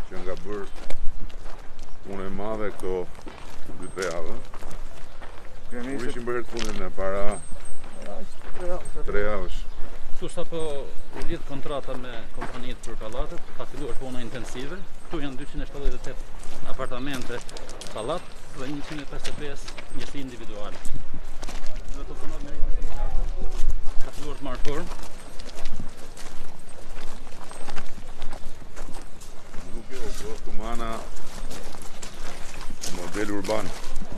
që nga bërë punë e madhe këto 2-3 javë. Kur ishim bërë punën e para 3 javësh. Kështu sapo u lidh kontrata me kompanitë për pallatet, ka filluar puna intensive. Këtu janë 278 apartamente pallat dhe 155 njësi individuale. Dhe të punot me ritme të larta, ka filluar të marrë formë. Nuk e o Tumana model urban.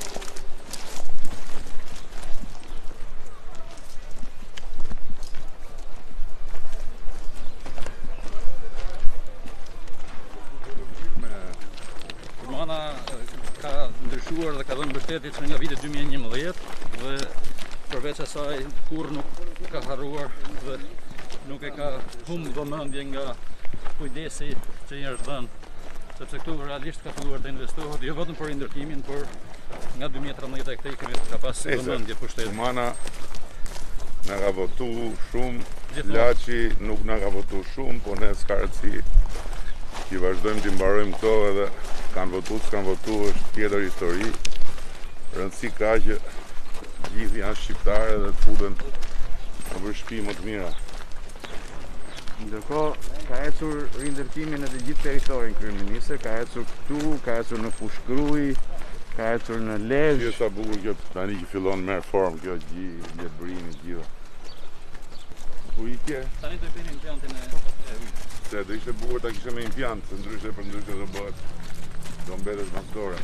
Ka ndryshuar dhe ka dhënë mbështetje që nga viti 2011 dhe përveç asaj kurrë nuk ka harruar dhe nuk e ka humbur vëmendje nga kujdesi që i është dhënë, sepse këtu realisht ka filluar të investohet jo vetëm për ndërtimin, por nga 2013 e këtej kemi ka pas vëmendje pushteti. Tumana na ka votu shumë, Laçi nuk na ka votu shumë, po ne s'ka rëndësi. I vazhdojmë t'i mbarojmë këto edhe s'kan votu, është tjetër histori. Rëndësi ka që gjithë janë shqiptare dhe të futen në për shtëpi më të mira. Ndërkohë ka ecur rindërtimi në të gjithë territorin kryeministër, ka ecur këtu, ka ecur në Fushkruj, ka ecur në Lezhë. Si sa bukur kjo tani që fillon merr formë kjo Letbërimi gjitha. Ku ikje? Tani do bëjmë implantin e Se do ishte bukur ta kishe me implant, se ndryshe do bëhet, do mbetet mastore.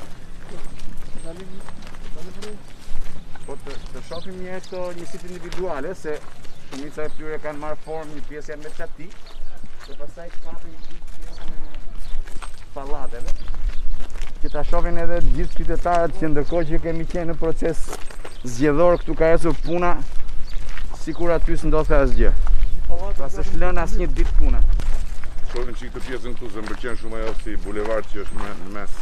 Po të shohim një këto njësitë individuale, se shumica e tyre kanë marrë formë, një pjesë janë me çati, dhe pastaj kapin pjesën e pallateve. Që ta shohin edhe gjithë qytetarët që ndërkohë që kemi qenë në proces zgjedhor këtu ka ecur puna sikur aty s'ndodhte asgjë. Pra s'është lënë asnjë ditë puna. Shohim çik të pjesën këtu se më pëlqen shumë ajo si bulevard që është në mes.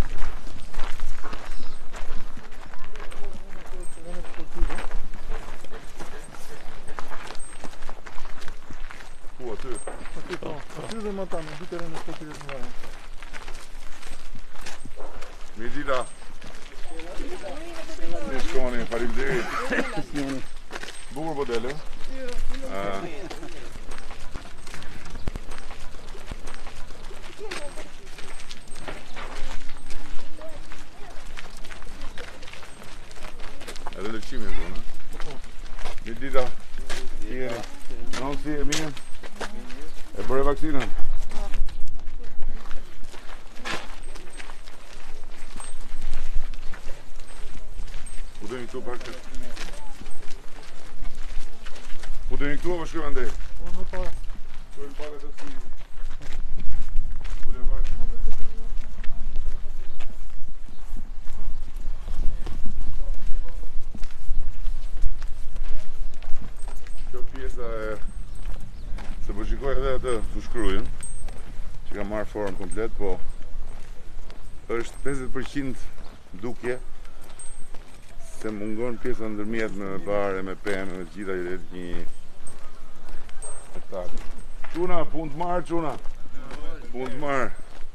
Ku aty? Aty dhe më tanë, dy terene sportive të mëdha. Mirëdita. Ne shkoni, faleminderit. Bukur po dele. Edhe lëqimi e zonë. Mirëdita. Si jeni? Non si e mirë? E bëre vaksinën? Ku do një këtu pak të? Ku do një këtu o shkëve ndej? Unë më parë. Shkëve pak e të si. Bulevard. Kjo pjesa e... Se po shikoj edhe atë Fushkrujën, që ka marrë formë komplet, po është 50% dukje, se mungon pjesa ndërmjet me bare, me pemë, me gjitha i redh një spektakl. Quna, pun të marrë, quna. Pun të marrë.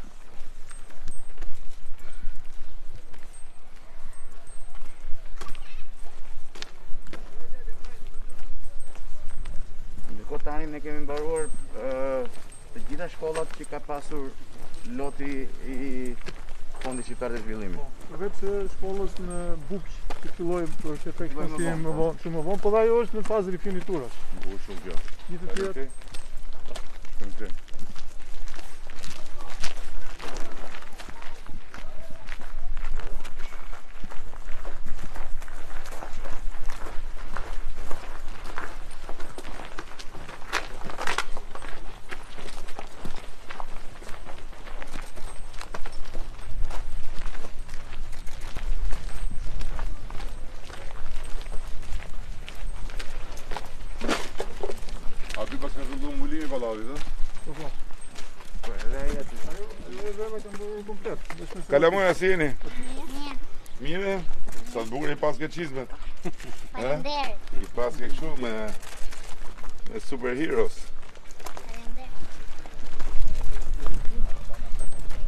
Ndërkohë tani ne kemi mbaruar të gjitha shkollat që ka pasur loti i Fondi Shqiptar të Zhvillimit. Përveç shkollës në Bukq, që filloi për efekt konsim më vonë, po dhe ajo është në fazë rifinituras. Bukur shumë kjo. Një të tjerë. Okej. Aty pas ka filluar mbulimi i pallatit, ëh? Po. Po edhe ai aty. Ajo vetë ka bërë komplet. Kalamoja si jeni? Mirë. Sa të bukur i pas ke çizmet. Faleminderit. I pas ke kështu me superheroes. Faleminderit.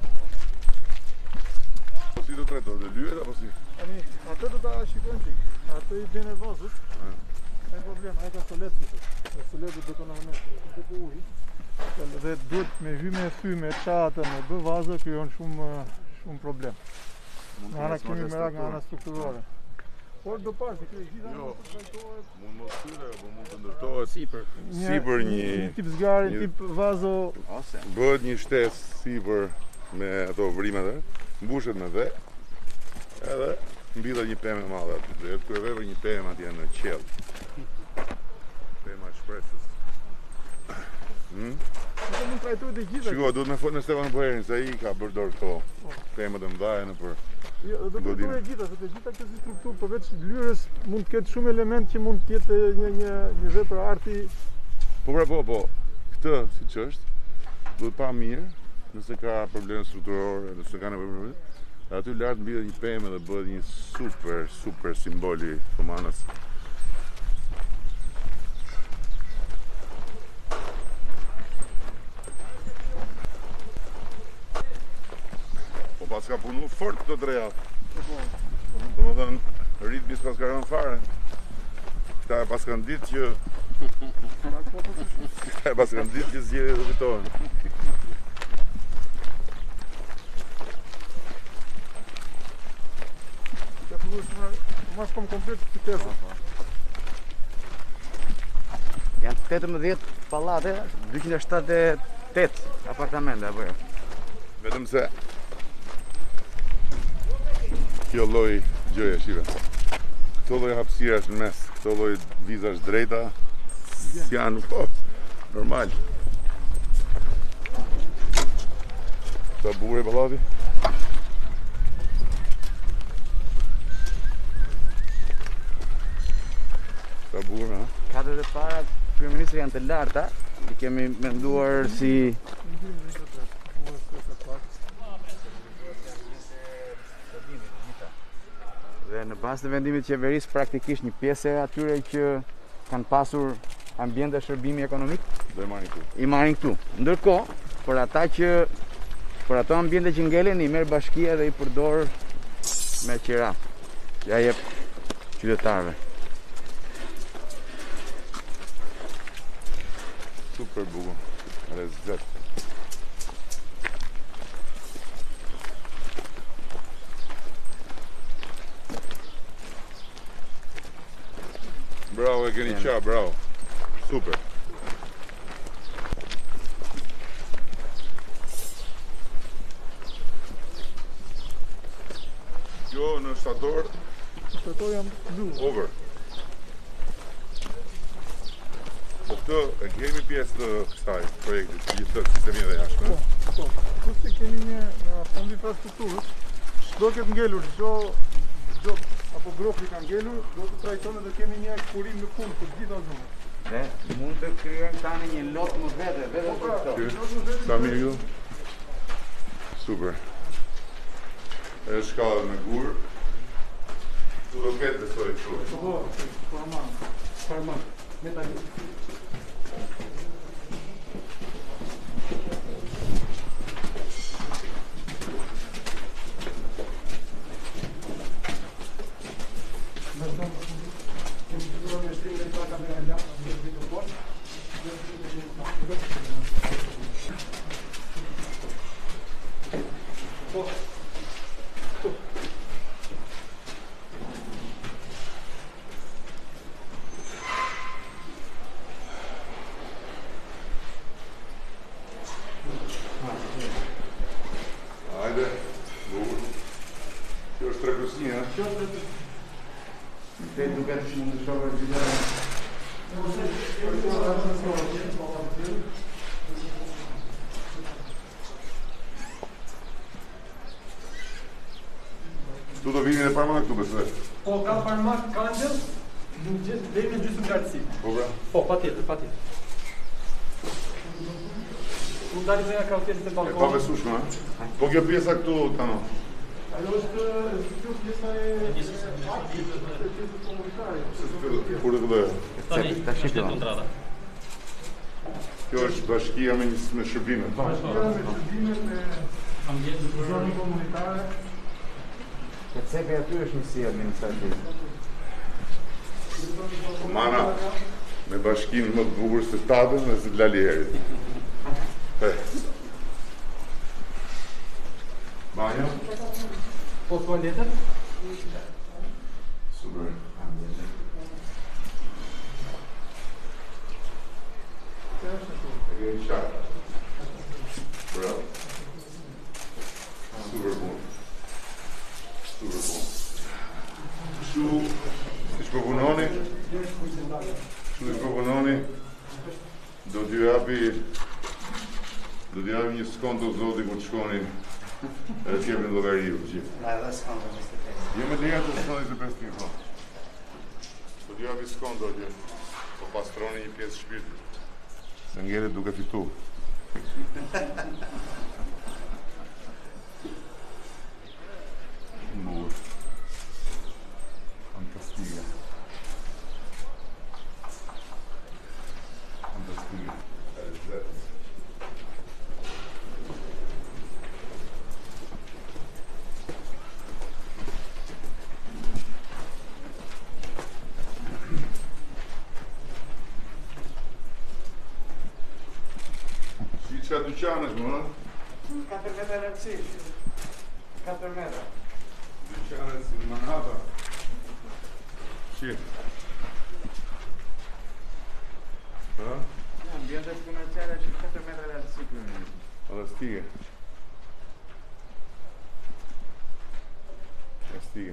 Çfarë do të lyhet apo si? Tani, atë do ta shikojmë çik. Atë i bën e vazhut. Ka problem, ai ka solet këtu. Solet do betonament. Këtu po uji. Dhe duhet me hyme e thyme, çatë, me bë vazë krijon shumë problem. Nga ana kemi merak nga ana strukturore. Por do pas, se kjo gjitha Jo. mund të trajtohet Mund mos hyre apo mund të ndërtohet Sipër. sipër një një tip zgari, një- tip vazo. Ose bëhet një shtesë sipër me ato vrimat e, mbushet me dhe, edhe mbillet një pemë e madhe aty. Dhe ku e vepër një pemë atje në qell. Pema e shpresës. Ato mund trajtohet e gjitha. Shiko, duhet me fol në Stefan Poherin se ai ka bërë dorë këto pemët e mëdha në për Jo, do të Godinë. trajtohet e gjitha, sepse gjitha këto si strukturë përveç lyrës mund të ketë shumë element që mund të jetë një vepër arti. Po pra po, këtë siç është, duhet pa mirë, nëse ka probleme strukturore, nëse ka nevojë për probleme, aty lart mbillet një pemë dhe bëhet një super simboli Thomanës. Po pas ka punu fort këto 3 javë. Domethënë ritmi s'pas ka rënë fare. Këta e pas kanë ditë që Këta e pas kanë ditë që zgjedhjet do fitohen. Ka filluar mas kom komplet qytetin. janë 18 pallate, 278 apartamente apo jo. Vetëm se kjo lloj gjëje, shive. Këto lloj hapësirash në mes, këto lloj vizash drejta, janë po normal. Sa bukur e pallati? Sa bukur, ha? Katët e para kryeministri janë të larta, i kemi menduar si dhe në bazë të vendimit të qeverisë praktikisht një pjesë e atyre që kanë pasur ambiente shërbimi ekonomik Do e marrin këtu. i marrin këtu. Ndërkohë, për ato ambiente që ngelen i merr bashkia dhe i përdor me qira. Ja jep qytetarëve. Super bukur. Rezet. Bravo, e keni qa, bravo. Super. Kjo në shtator, Ato janë blu. over. Po këtë e kemi pjesë të kësaj projektit, gjithë të sistemi dhe jashtë. Po. Kushte kemi një nga fondi infrastrukturës, do këtë ngelur çdo apo gropi ka ngelur, do të trajtojnë dhe kemi një kurim në fund për gjitha zonat. Dhe mund të krijojmë tani një lot më vete për këto. Ky, sa mirë kjo? Super. E shkallë me gur. Tu do ketë besoj kështu. Po, farman. Metalik. Hajde, bukur. Kjo është 3+1, ha? Dhe duket mund të shohë gjithë. Tu do vini dhe parma këtu besoj. Po, ka farmak kandel, deri në gjysmë lartësi. Po pra. Po, patjetër. Unë dalim dhe nga kautjetit e E pa balkonit. besueshme, ha? Po kjo pjesa këtu tano. Ajo është kjo pjesa e pjesës komunitare. Kur të vëllë. Tani, Ta shikoj. është kontrata. Kjo është bashkia me shërbime. Bashkia me shërbime me Ambient zonën komunitare. Të cepi aty është një si administrativ. Mana, me bashkinë më të bukur se tatën dhe se të Laliherit. Banjo? Po tualetët? Super. E kemi qarë. Bravo. Super punë. Super punë. Kështu, si që përpunoni, do t'ju japi një skonto zoti kur të shkonin edhe t'jepin llogariu gjithë. Na edhe s'kam të gjithë të Jo me leja të s'kam 25.000 franë. Do t'ju japi skonto atje, po pastroni një pjesë shpirtit. Se ngjelet duke fitu. Mur. Fantastike. Fantastike. Qa dyqanësh, më? 4 metra rëndësi. 4 metra. Dyqanët si në Manhattan. Shqip. Ha? Ambientet komerciale që 4 metra rëndësi për një. Fantastike. Fantastike.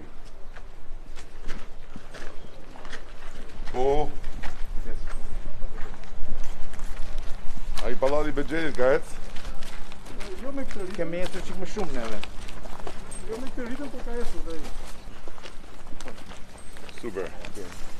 Po, a i pallati Bexhelit ka ec? Jo me këtë ritëm, Kemi ecur çik më shumë neve. jo me këtë ritëm, po ka esur dhe ai. Super.